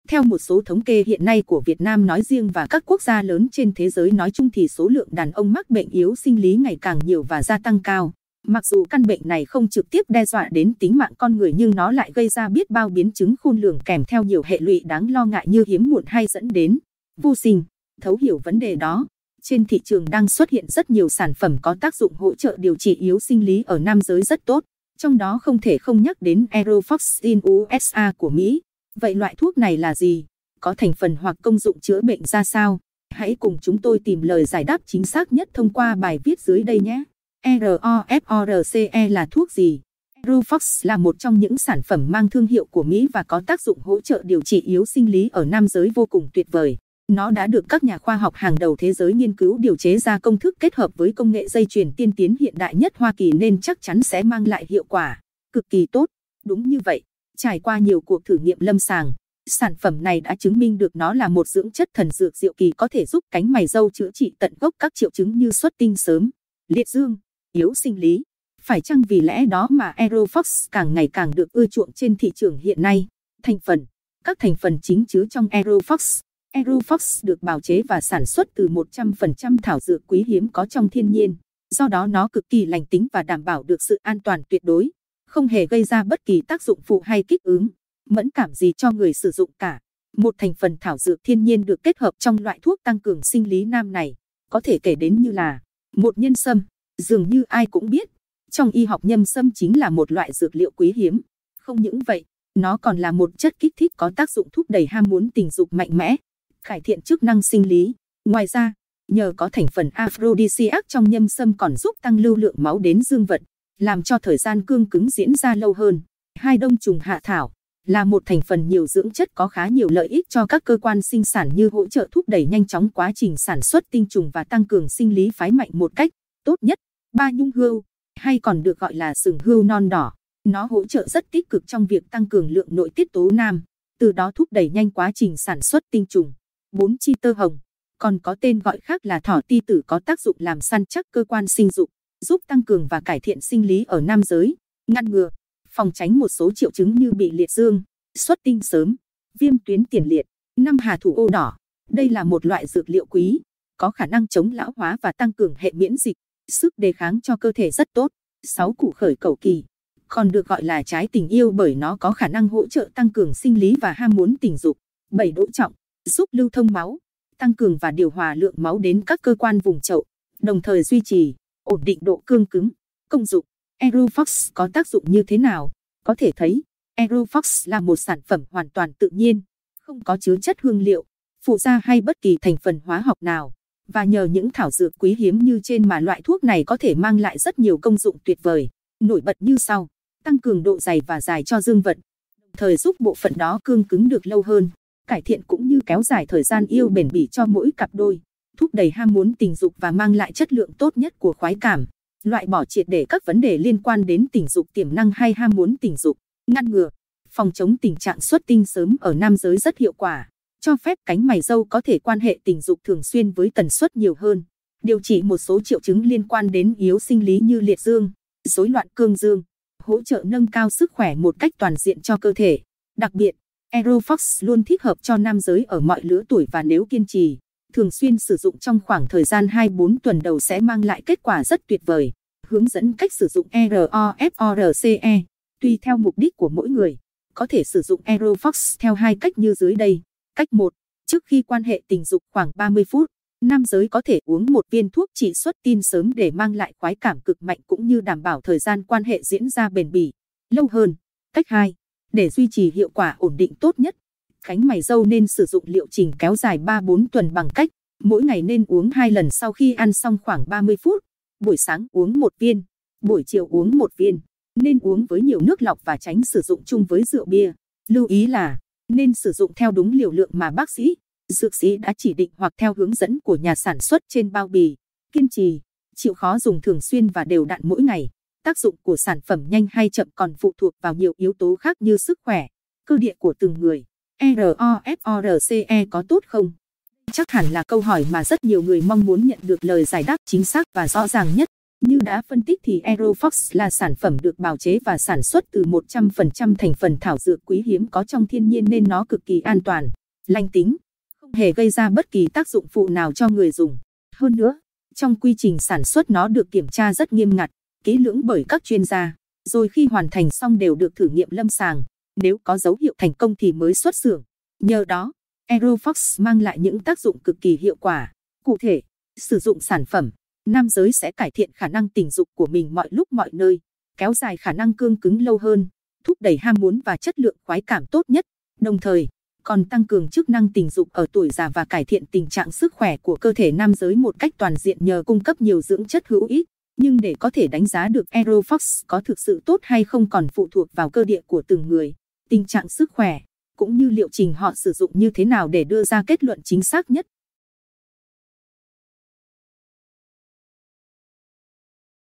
Theo một số thống kê hiện nay của Việt Nam nói riêng và các quốc gia lớn trên thế giới nói chung thì số lượng đàn ông mắc bệnh yếu sinh lý ngày càng nhiều và gia tăng cao. Mặc dù căn bệnh này không trực tiếp đe dọa đến tính mạng con người nhưng nó lại gây ra biết bao biến chứng khôn lường kèm theo nhiều hệ lụy đáng lo ngại như hiếm muộn hay dẫn đến vô sinh. Thấu hiểu vấn đề đó, trên thị trường đang xuất hiện rất nhiều sản phẩm có tác dụng hỗ trợ điều trị yếu sinh lý ở nam giới rất tốt. Trong đó không thể không nhắc đến Aerofoxin USA của Mỹ. Vậy loại thuốc này là gì? Có thành phần hoặc công dụng chữa bệnh ra sao? Hãy cùng chúng tôi tìm lời giải đáp chính xác nhất thông qua bài viết dưới đây nhé. ROFORCE là thuốc gì? Aerofox là một trong những sản phẩm mang thương hiệu của Mỹ và có tác dụng hỗ trợ điều trị yếu sinh lý ở nam giới vô cùng tuyệt vời. Nó đã được các nhà khoa học hàng đầu thế giới nghiên cứu điều chế ra công thức kết hợp với công nghệ dây chuyền tiên tiến hiện đại nhất Hoa Kỳ nên chắc chắn sẽ mang lại hiệu quả cực kỳ tốt. Đúng như vậy, trải qua nhiều cuộc thử nghiệm lâm sàng, sản phẩm này đã chứng minh được nó là một dưỡng chất thần dược diệu kỳ có thể giúp cánh mày râu chữa trị tận gốc các triệu chứng như xuất tinh sớm, liệt dương, yếu sinh lý. Phải chăng vì lẽ đó mà Aerofox càng ngày càng được ưa chuộng trên thị trường hiện nay? Thành phần. Các thành phần chính chứa trong Aerofox. Aerofox được bào chế và sản xuất từ 100% thảo dược quý hiếm có trong thiên nhiên. Do đó nó cực kỳ lành tính và đảm bảo được sự an toàn tuyệt đối, không hề gây ra bất kỳ tác dụng phụ hay kích ứng, mẫn cảm gì cho người sử dụng cả. Một thành phần thảo dược thiên nhiên được kết hợp trong loại thuốc tăng cường sinh lý nam này, có thể kể đến như là một nhân sâm. Dường như ai cũng biết, trong y học nhân sâm chính là một loại dược liệu quý hiếm. Không những vậy, nó còn là một chất kích thích có tác dụng thúc đẩy ham muốn tình dục mạnh mẽ, cải thiện chức năng sinh lý. Ngoài ra, nhờ có thành phần aphrodisiac trong nhâm sâm còn giúp tăng lưu lượng máu đến dương vật, làm cho thời gian cương cứng diễn ra lâu hơn. Hai đông trùng hạ thảo là một thành phần nhiều dưỡng chất có khá nhiều lợi ích cho các cơ quan sinh sản như hỗ trợ thúc đẩy nhanh chóng quá trình sản xuất tinh trùng và tăng cường sinh lý phái mạnh một cách tốt nhất. Ba nhung hươu, hay còn được gọi là sừng hươu non đỏ, nó hỗ trợ rất tích cực trong việc tăng cường lượng nội tiết tố nam, từ đó thúc đẩy nhanh quá trình sản xuất tinh trùng. 4 chi tơ hồng, còn có tên gọi khác là thỏ ti tử, có tác dụng làm săn chắc cơ quan sinh dục, giúp tăng cường và cải thiện sinh lý ở nam giới, ngăn ngừa, phòng tránh một số triệu chứng như bị liệt dương, xuất tinh sớm, viêm tuyến tiền liệt. 5 hà thủ ô đỏ, đây là một loại dược liệu quý, có khả năng chống lão hóa và tăng cường hệ miễn dịch, sức đề kháng cho cơ thể rất tốt. 6 củ khởi cẩu kỳ, còn được gọi là trái tình yêu bởi nó có khả năng hỗ trợ tăng cường sinh lý và ham muốn tình dục. 7 đỗ trọng, giúp lưu thông máu, tăng cường và điều hòa lượng máu đến các cơ quan vùng chậu, đồng thời duy trì, ổn định độ cương cứng. Công dụng, Aerofox có tác dụng như thế nào? Có thể thấy, Aerofox là một sản phẩm hoàn toàn tự nhiên, không có chứa chất hương liệu, phụ gia hay bất kỳ thành phần hóa học nào. Và nhờ những thảo dược quý hiếm như trên mà loại thuốc này có thể mang lại rất nhiều công dụng tuyệt vời, nổi bật như sau: tăng cường độ dày và dài cho dương vật, đồng thời giúp bộ phận đó cương cứng được lâu hơn, cải thiện cũng như kéo dài thời gian yêu bền bỉ cho mỗi cặp đôi, thúc đẩy ham muốn tình dục và mang lại chất lượng tốt nhất của khoái cảm, loại bỏ triệt để các vấn đề liên quan đến tình dục tiềm năng hay ham muốn tình dục, ngăn ngừa, phòng chống tình trạng xuất tinh sớm ở nam giới rất hiệu quả, cho phép cánh mày râu có thể quan hệ tình dục thường xuyên với tần suất nhiều hơn, điều trị một số triệu chứng liên quan đến yếu sinh lý như liệt dương, rối loạn cương dương, hỗ trợ nâng cao sức khỏe một cách toàn diện cho cơ thể. Đặc biệt, Aerofox luôn thích hợp cho nam giới ở mọi lứa tuổi và nếu kiên trì, thường xuyên sử dụng trong khoảng thời gian 2-4 tuần đầu sẽ mang lại kết quả rất tuyệt vời. Hướng dẫn cách sử dụng ROFORCE. Tùy theo mục đích của mỗi người, có thể sử dụng Aerofox theo hai cách như dưới đây. Cách 1. Trước khi quan hệ tình dục khoảng 30 phút, nam giới có thể uống một viên thuốc trị xuất tinh sớm để mang lại khoái cảm cực mạnh cũng như đảm bảo thời gian quan hệ diễn ra bền bỉ, lâu hơn. Cách 2. Để duy trì hiệu quả ổn định tốt nhất, cánh mày râu nên sử dụng liệu trình kéo dài 3-4 tuần bằng cách mỗi ngày nên uống 2 lần sau khi ăn xong khoảng 30 phút. Buổi sáng uống 1 viên, buổi chiều uống 1 viên. Nên uống với nhiều nước lọc và tránh sử dụng chung với rượu bia. Lưu ý là nên sử dụng theo đúng liều lượng mà bác sĩ, dược sĩ đã chỉ định hoặc theo hướng dẫn của nhà sản xuất trên bao bì. Kiên trì, chịu khó dùng thường xuyên và đều đặn mỗi ngày. Tác dụng của sản phẩm nhanh hay chậm còn phụ thuộc vào nhiều yếu tố khác như sức khỏe, cơ địa của từng người. ROFORCE có tốt không? Chắc hẳn là câu hỏi mà rất nhiều người mong muốn nhận được lời giải đáp chính xác và rõ ràng nhất. Như đã phân tích thì Aerofox là sản phẩm được bào chế và sản xuất từ 100% thành phần thảo dược quý hiếm có trong thiên nhiên nên nó cực kỳ an toàn, lành tính, không hề gây ra bất kỳ tác dụng phụ nào cho người dùng. Hơn nữa, trong quy trình sản xuất nó được kiểm tra rất nghiêm ngặt, kỹ lưỡng bởi các chuyên gia, rồi khi hoàn thành xong đều được thử nghiệm lâm sàng, nếu có dấu hiệu thành công thì mới xuất xưởng. Nhờ đó, Aerofox mang lại những tác dụng cực kỳ hiệu quả. Cụ thể, sử dụng sản phẩm, nam giới sẽ cải thiện khả năng tình dục của mình mọi lúc mọi nơi, kéo dài khả năng cương cứng lâu hơn, thúc đẩy ham muốn và chất lượng khoái cảm tốt nhất, đồng thời còn tăng cường chức năng tình dục ở tuổi già và cải thiện tình trạng sức khỏe của cơ thể nam giới một cách toàn diện nhờ cung cấp nhiều dưỡng chất hữu ích. Nhưng để có thể đánh giá được Aerofox có thực sự tốt hay không còn phụ thuộc vào cơ địa của từng người, tình trạng sức khỏe, cũng như liệu trình họ sử dụng như thế nào để đưa ra kết luận chính xác nhất.